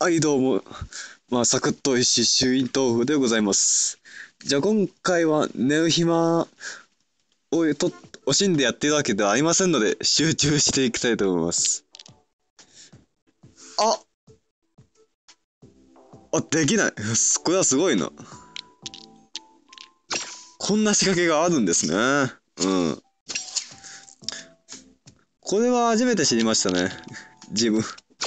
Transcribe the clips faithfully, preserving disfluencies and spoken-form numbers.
はいどうも、まあサクッと美味しい衆院豆腐でございます。じゃあ今回は寝る暇をと惜しんでやっているわけではありませんので集中していきたいと思います。ああ、できない。これはすごいな。こんな仕掛けがあるんですね。うん。これは初めて知りましたね。自分。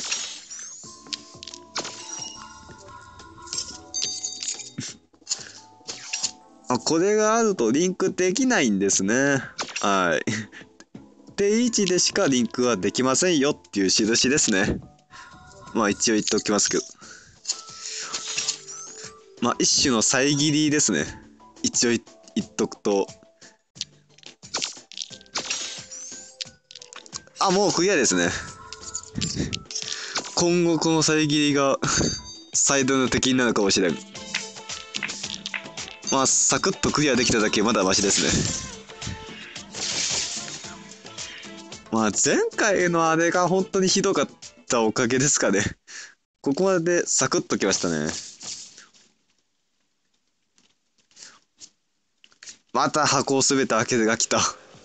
あ、これがあるとリンクできないんですね。はい。定位置でしかリンクはできませんよっていう印ですね。まあ一応言っておきますけど。まあ一種の遮りですね。一応言っとくと。あ、もうクリアですね。今後この遮りが最大の敵になるかもしれん。まあサクッとクリアできただけまだマシですね。まあ前回のあれが本当にひどかったおかげですかね。ここまでサクッときましたね。また箱をすべて開けてが来た。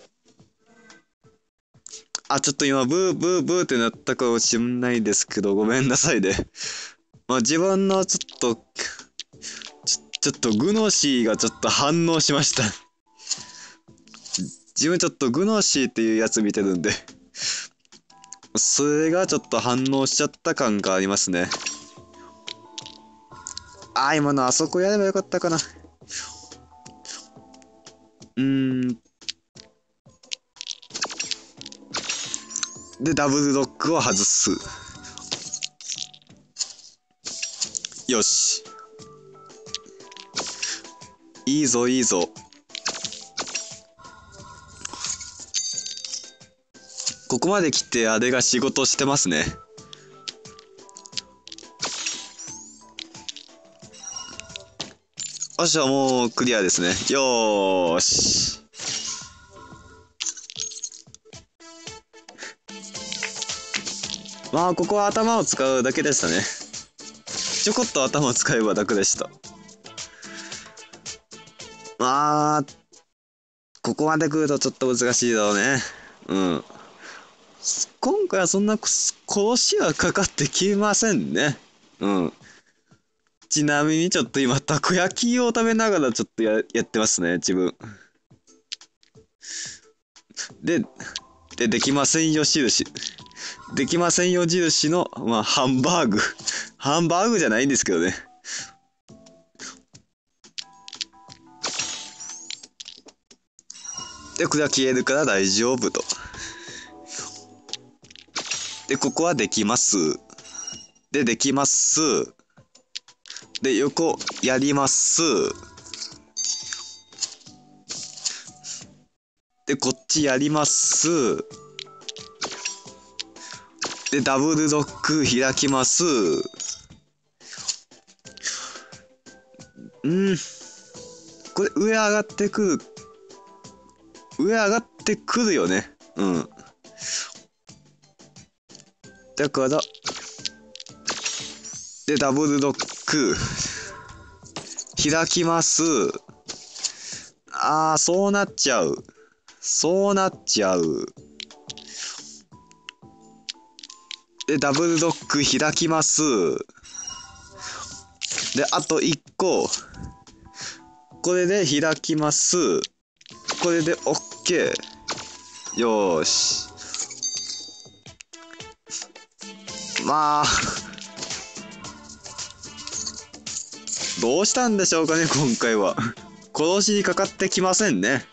あ、ちょっと今ブーブーブーってなったかもしんないですけど、ごめんなさいね。まあ自分のちょっと、ちょ、ちょっとグノシーがちょっと反応しました。自分ちょっとグノシーっていうやつ見てるんで、それがちょっと反応しちゃった感がありますね。あー、今のあそこやればよかったかな。うーん。で、ダブルロックを外す。よし。いいぞ、いいぞ。ここまで来てあれが仕事してますね。よっしゃ、もうクリアですね。よーし。まあ、ここは頭を使うだけでしたね。ちょこっと頭を使えば楽でした。まあ、ここまで来るとちょっと難しいだろうね。うん。今回はそんな殺しはかかってきませんね。うん。ちなみにちょっと今、たこ焼きを食べながらちょっとや、やってますね、自分。で、で、できませんよ印。できませんよ印の、まあ、ハンバーグ。ハンバーグじゃないんですけどね。で、これは消えるから大丈夫と。で、ここはできます。で、できます。で、横、やります。で、こっちやります。で、ダブルロック開きます。んー、これ上上がってくる。上上がってくるよね。うん。だから、で、ダブルロック開きます。あー、そうなっちゃう。そうなっちゃう。で、ダブルロック開きます。で、あといっこ。これで開きます。これで OK。よーし。まあ、どうしたんでしょうかね、今回は。殺しにかかってきませんね。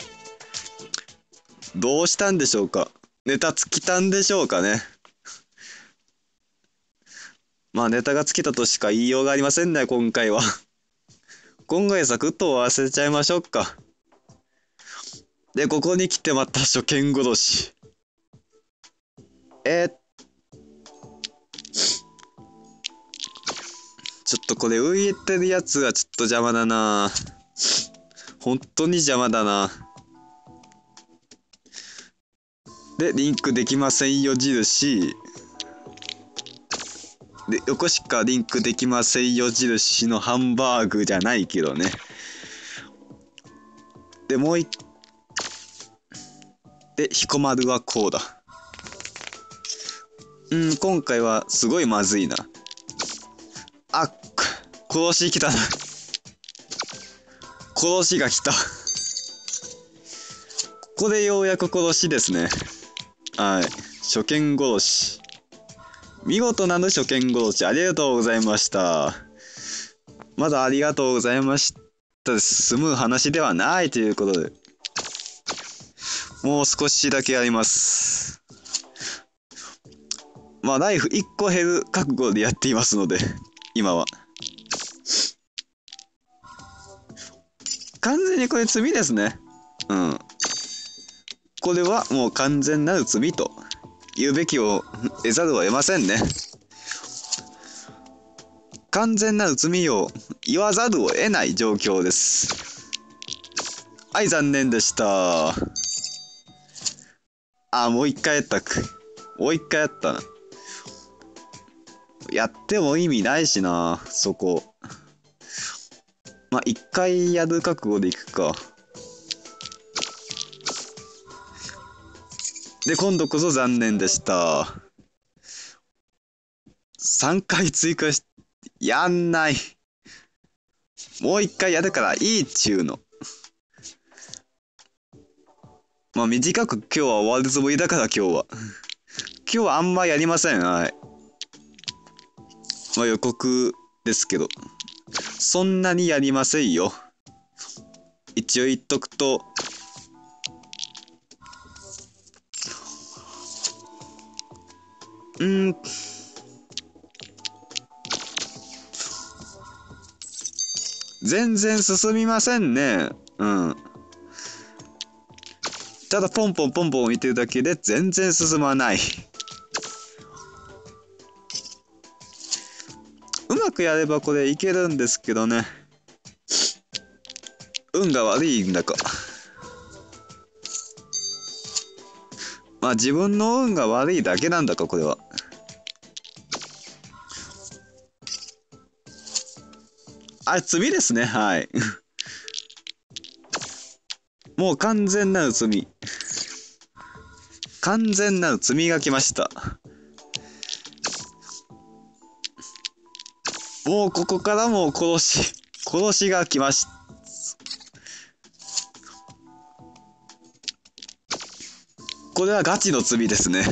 どうしたんでしょうか。ネタ尽きたんでしょうかね。まあネタが尽きたとしか言いようがありませんね、今回は。今回サクッと終わらせちゃいましょうか。で、ここに来てまた初見殺し。えー、ちょっとこれ浮いてるやつがちょっと邪魔だな。本当に邪魔だな。で、リンクできませんよ印。 で、横しかリンクできませんよ印のハンバーグじゃないけどね。で、もう一、で、彦丸はこうだ。うん、今回はすごいまずいな。あ、殺し来たな。殺しが来た。ここでようやく殺しですね。はい。初見殺し。見事なる初見殺し、ありがとうございました。まだありがとうございましたです。済む話ではないということで。もう少しだけやります。まあ、ライフいっこ減る覚悟でやっていますので、今は。完全にこれ罪ですね。うん。これはもう完全なる罪と言うべきを得ざるを得ませんね。完全なる罪を言わざるを得ない状況です。はい、残念でした。あ、もう一回やったく。もう一回やったな。やっても意味ないしな、そこ。まあ、一回やる覚悟でいくか。で、今度こそ残念でした。さんかい追加し、やんない。もう一回やるからいいっちゅうの。まあ短く今日は終わるつもりだから今日は。今日はあんまやりません。はい。まあ予告ですけど。そんなにやりませんよ。一応言っとくと。うん。全然進みませんね。うん。ただポンポンポンポン見てるだけで全然進まない。うまくやればこれいけるんですけどね。運が悪いんだか。まあ自分の運が悪いだけなんだかこれは。あ、罪ですね。はい。もう完全なる罪。完全なる罪が来ました。もうここからもう殺し、殺しが来ました。これはガチの罪ですね。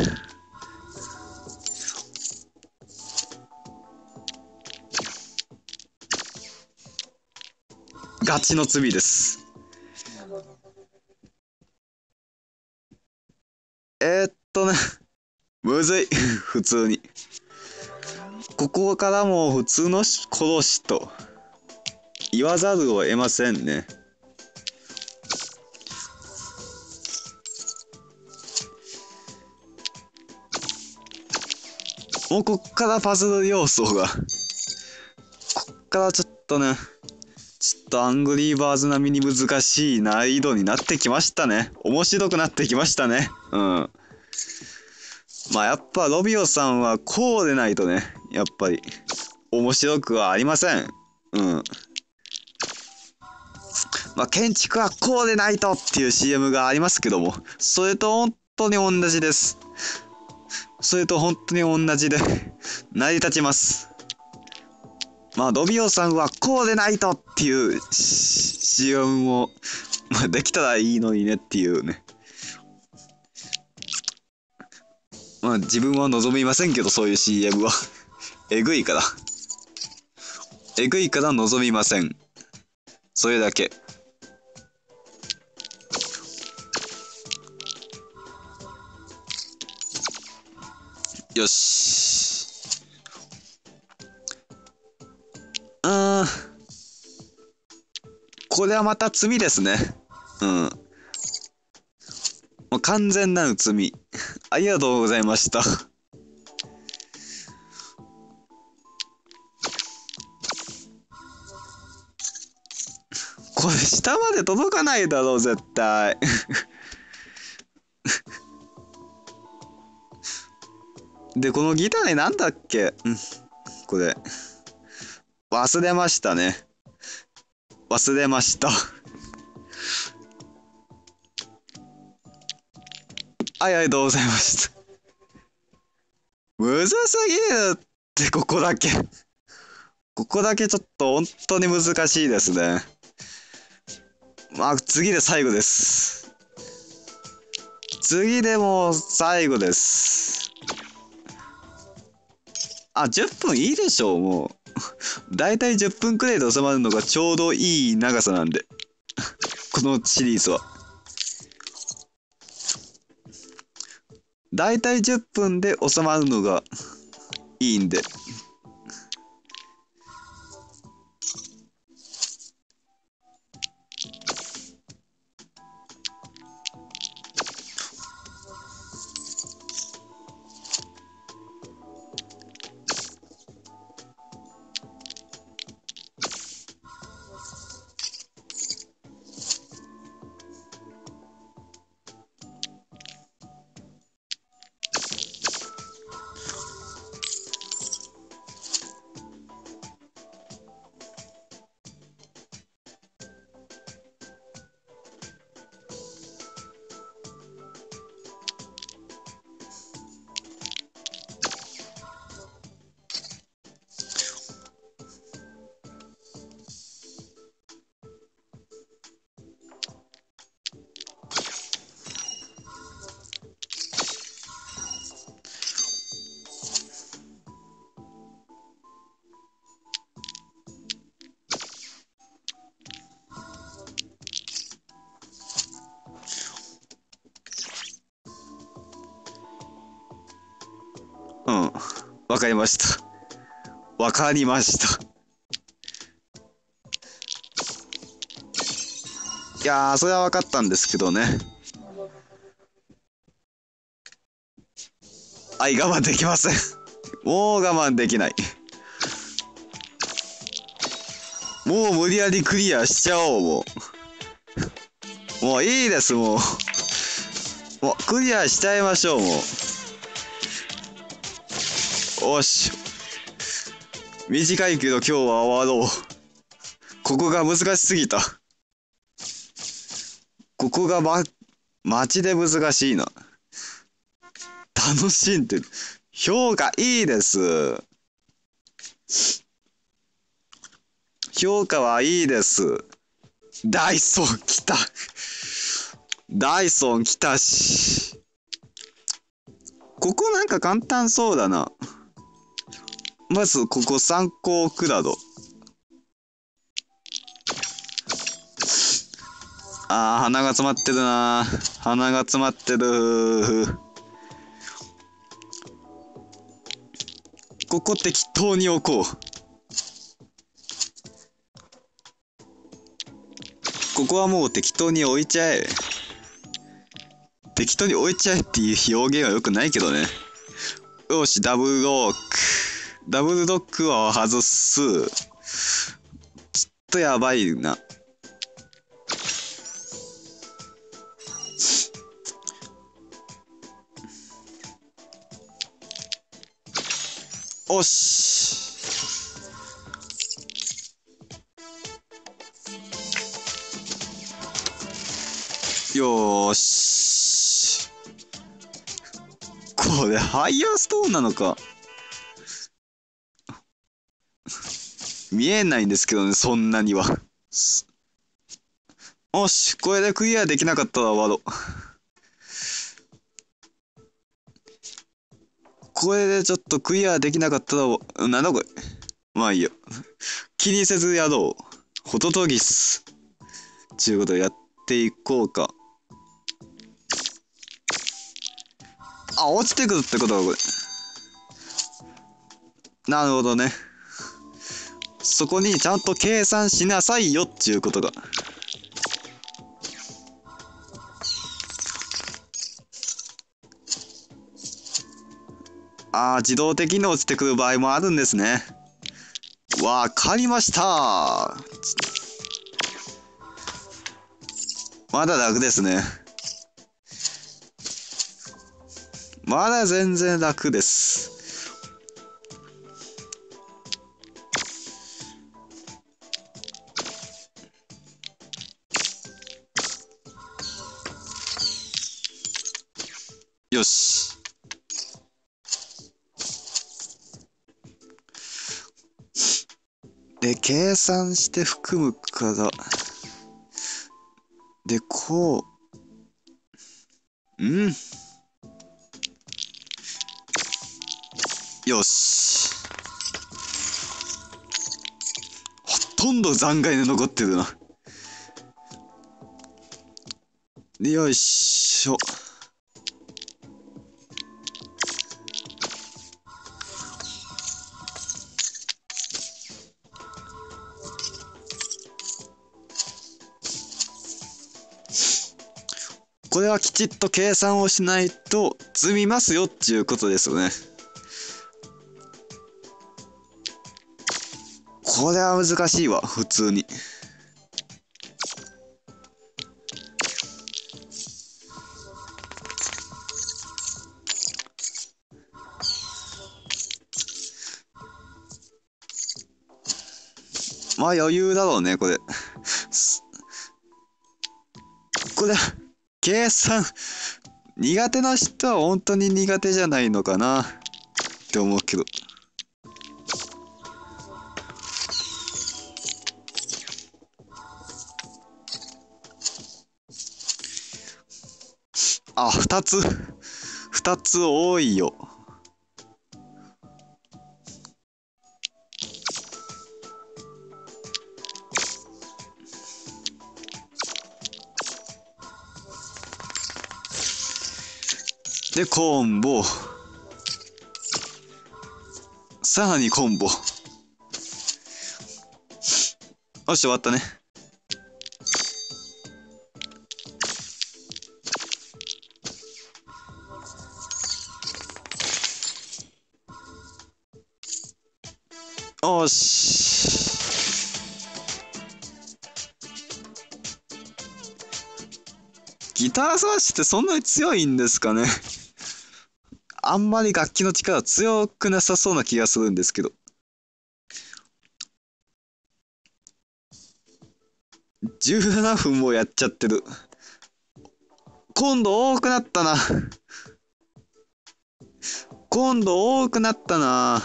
ガチの罪です。えー、っとね、むずい。普通に。ここからもう普通の殺しと言わざるを得ませんね。もうこっからパズル要素が。こっからちょっとね、ちょっとアングリーバーズ並みに難しい難易度になってきましたね。面白くなってきましたね。うん。まあやっぱロビオさんはこうでないとね、やっぱり面白くはありません。うん。まあ建築はこうでないとっていう シーエム がありますけども、それと本当に同じです。それと本当に同じで成り立ちます。まあロビオさんはこうでないとっていう シーエム も、まあ、できたらいいのにねっていうね。まあ自分は望みませんけど、そういう シーエム は。えぐいから。えぐいから望みません。それだけ。よし。あー。これはまた罪ですね。うん。もう完全なる罪。ありがとうございました。これ下まで届かないだろう、絶対。で、このギターね、なんだっけ、うん、 これ。忘れましたね。忘れました。はい、ありがとうございました。むずすぎるって、ここだけ。ここだけちょっと本当に難しいですね。まあ、次で最後です。次でもう最後です。あ、じゅっぷんいいでしょう、もう。だいたいじゅっぷんくらいで収まるのがちょうどいい長さなんで。このシリーズは。だいたいじゅっぷんで収まるのがいいんで。うん。わかりました。わかりました。いやー、それは分かったんですけどね。はい、我慢できません。もう我慢できない。もう無理やりクリアしちゃおう、もう。もういいです、もう。もうクリアしちゃいましょう、もう。おし。短いけど今日は終わろう。ここが難しすぎた。ここがま、街で難しいな。楽しんでる。評価いいです。評価はいいです。ダイソン来た。ダイソン来たし。ここなんか簡単そうだな。まずここ参考クラド。あー、鼻が詰まってるな。鼻が詰まってる。ここ適当に置こう。ここはもう適当に置いちゃえ。適当に置いちゃえっていう表現は良くないけどね。よし、ダブルロック。ダブルロックは外す。ちょっとやばいな。おし。よーし。これハイヤーストーンなのか。見えないんですけどね、そんなには。よし、これでクリアできなかったら終わろう。これでちょっとクリアできなかったら、なんだこれ。まあいいよ。気にせずやろう。ホトトギス。ちゅうことでやっていこうか。あ、落ちてくるってことか、これ。なるほどね。そこにちゃんと計算しなさいよっていうことが。ああ、自動的に落ちてくる場合もあるんですね。わかりました。まだ楽ですね。まだ全然楽です。 よし。で、計算して含むから。で、こう。うん。よし。ほとんど残骸で残ってるな。よいしょ。これはきちっと計算をしないと積みますよっていうことですよね。これは難しいわ、普通に。まあ余裕だろうね、これ。これ、計算、苦手な人は本当に苦手じゃないのかなって思うけど。あ、二つ。二つ多いよ。で、コンボ。さらにコンボ。よし、終わったね。よし。ギタースラッシュってそんなに強いんですかね。あんまり楽器の力強くなさそうな気がするんですけど。じゅうななふんもやっちゃってる。今度多くなったな。今度多くなったな。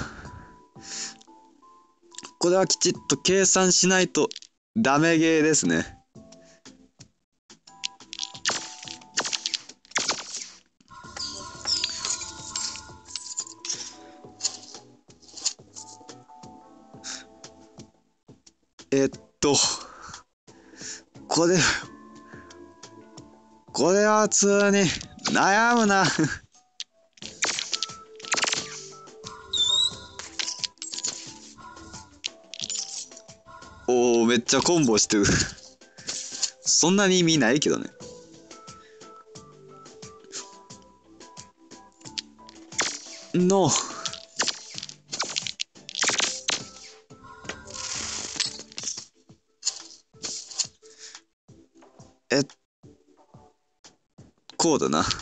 これはきちっと計算しないとダメゲーですね。えっと、これ、これは普通に悩むな。おお、めっちゃコンボしてる。そんなに意味ないけどね。の、え、こうだな。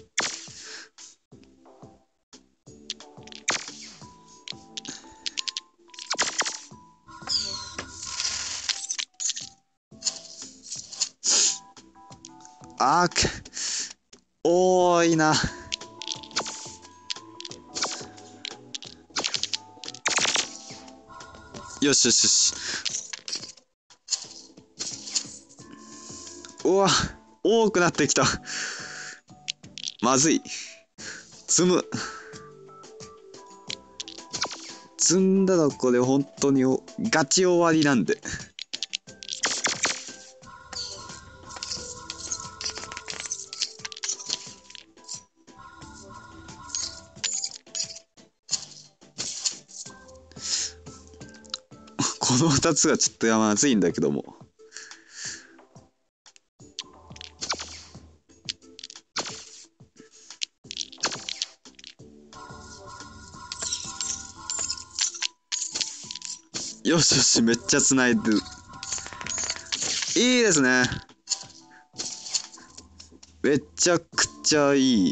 あー、多いな。よしよしよし。うわ、多くなってきた。まずい。積む。積んだらこれ本当にガチ終わりなんで。このふたつがちょっとまずいんだけども。よしよし、めっちゃ繋いでる。いいですね。めちゃくちゃいい。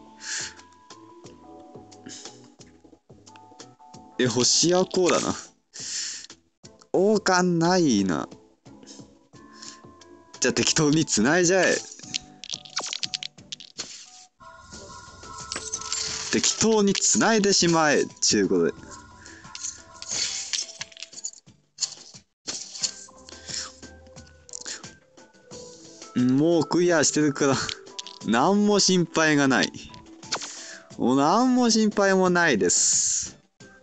え、星やこうだな。王冠ないな。じゃあ適当に繋いじゃえ。 適当に繋いでしまえちゅうことで。もうクリアしてるから何も心配がない。もう何も心配もないです。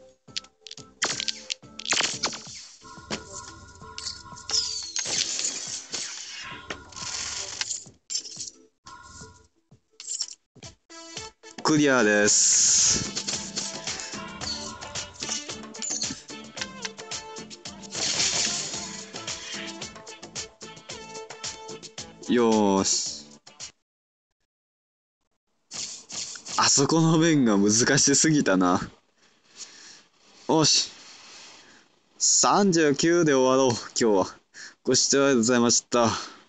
クリアです。よーし。あそこの面が難しすぎたな。よし。さんじゅうきゅうで終わろう、今日は。ご視聴ありがとうございました。